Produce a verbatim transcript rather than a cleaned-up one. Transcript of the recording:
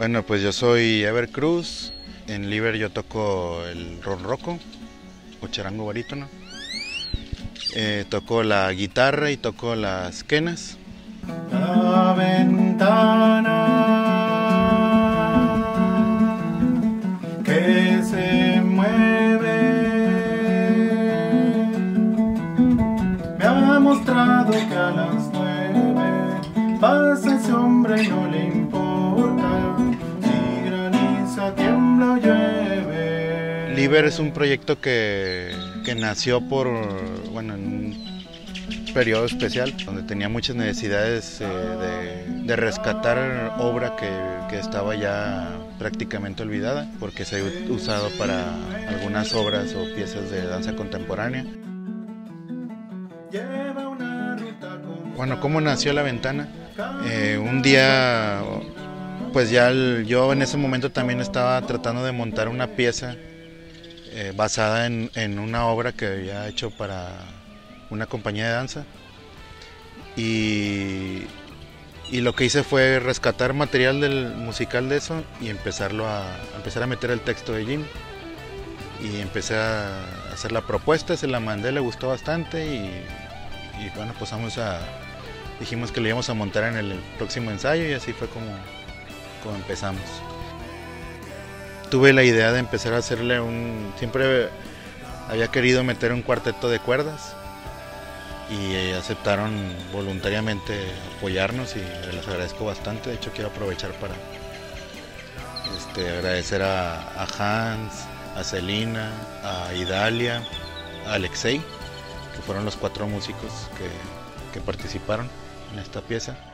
Bueno, pues yo soy Ever Cruz. En Liber yo toco el ronroco o charango barítono. Eh, toco la guitarra y toco las quenas. La ventana que se mueve me ha mostrado que a las nueve pasa ese hombre y no le importa si graniza, tiembla o llueve. Liber es un proyecto que, que nació por, bueno, en un periodo especial donde tenía muchas necesidades eh, de, de rescatar obra que, que estaba ya prácticamente olvidada porque se ha usado para algunas obras o piezas de danza contemporánea. Bueno, ¿cómo nació La Ventana? Eh, un día, pues ya el, yo en ese momento también estaba tratando de montar una pieza eh, basada en, en una obra que había hecho para una compañía de danza, y, y lo que hice fue rescatar material del musical de eso y empezarlo a, a empezar a meter el texto de Jim, y empecé a hacer la propuesta, se la mandé, le gustó bastante y, y bueno, pues vamos a, dijimos que lo íbamos a montar en el próximo ensayo y así fue como, como empezamos. Tuve la idea de empezar a hacerle un, siempre había querido meter un cuarteto de cuerdas y aceptaron voluntariamente apoyarnos y les agradezco bastante. De hecho, quiero aprovechar para este, agradecer a, a Hans, a Celina, a Idalia, a Alexei, que fueron los cuatro músicos que, que participaron en esta pieza.